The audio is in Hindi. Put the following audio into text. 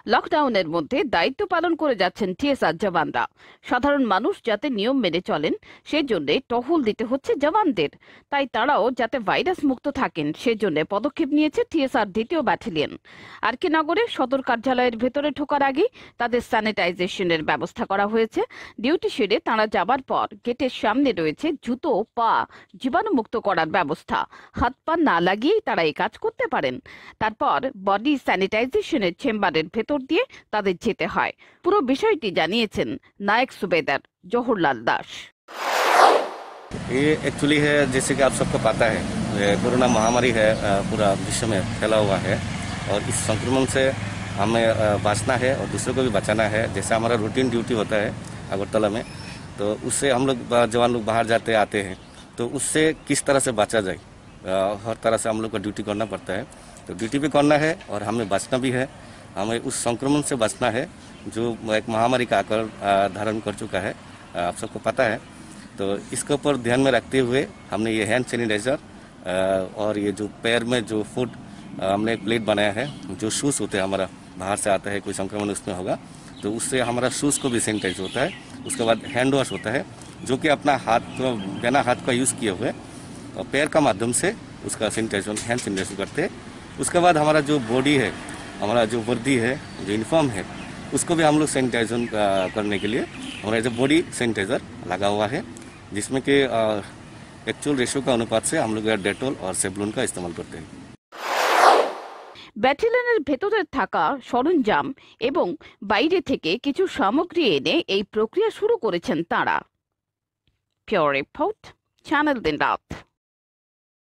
লকডাউনের মধ্যে দায়িত্ব পালন করে যাচ্ছেন টিএসআর জওয়ানরা। সাধারণ মানুষ যাতে নিয়ম মেনে চলেন সেজন্য টহল দিতে হচ্ছে জওয়ানদের। তাই তারাও যাতে ভাইরাস মুক্ত থাকেন সেজন্য পদক্ষেপ নিয়েছে টিএসআর ২য় ব্যাটালিয়ন। আর কে নগরের সদর কার্যালয়ের ভেতরে ঢোকার আগে তাদের স্যানিটাইজেশনের ব্যবস্থা করা হয়েছে। ডিউটি সেরে তাঁরা যাবার পর গেটের সামনে রয়েছে জুতো পা জীবাণুমুক্ত করার ব্যবস্থা। হাত পা না লাগিয়েই তারা এই কাজ করতে পারেন। তারপর বডি স্যানিটাইজেশনের চেম্বারের ভেতর দিয়ে তাদের যেতে হয়। পুরো বিষয়টি জানিয়েছেন नायक सुबेदार जवाहरलाल दास। ये एक्चुअली है, जैसे कि आप सबको पता है, कोरोना महामारी है, पूरा विश्व में फैला हुआ है और इस संक्रमण से हमें बचना है और दूसरों को भी बचाना है। जैसे हमारा रूटीन ड्यूटी होता है अगरतला में, तो उससे हम लोग जवान लोग बाहर जाते आते हैं, तो उससे किस तरह से बचा जाए, हर तरह से हम लोग को ड्यूटी करना पड़ता है। तो ड्यूटी भी करना है और हमें बचना भी है। हमें उस संक्रमण से बचना है जो एक महामारी का आकार धारण कर चुका है, आप सबको पता है। तो इसके ऊपर ध्यान में रखते हुए हमने ये हैंड सैनिटाइजर और ये जो पैर में जो फुट हमने एक प्लेट बनाया है, जो शूज़ होते हैं हमारा बाहर से आता है, कोई संक्रमण उसमें होगा तो उससे हमारा शूज़ को भी सैनिटाइज होता है। उसके बाद हैंड वॉश होता है, जो कि अपना हाथ को बिना हाथ का यूज़ किए हुए और पैर का माध्यम से उसका सैनिटाइजेशन हैंड सैनिटाइजेशन करते हैं। उसके बाद हमारा जो बॉडी है, हमारा जो वर्दी है, जो यूनिफॉर्म है, उसको भी हम लोग सैनिटाइजेशन करने के लिए हमारा जो बॉडी सैनिटाइजर लगा हुआ है, जिसमें कि एक्चुअल रेशो का अनुपात से हम लोग डेटॉल और सेवलॉन का इस्तेमाल करते हैं। ব্যাটালিয়নের ভেতরে থাকা সরঞ্জাম এবং বাইরে থেকে কিছু সামগ্রী এনে এই প্রক্রিয়া শুরু করেছেন তাঁরা। পিওর রিপোর্ট, চ্যানেল দিন রাত।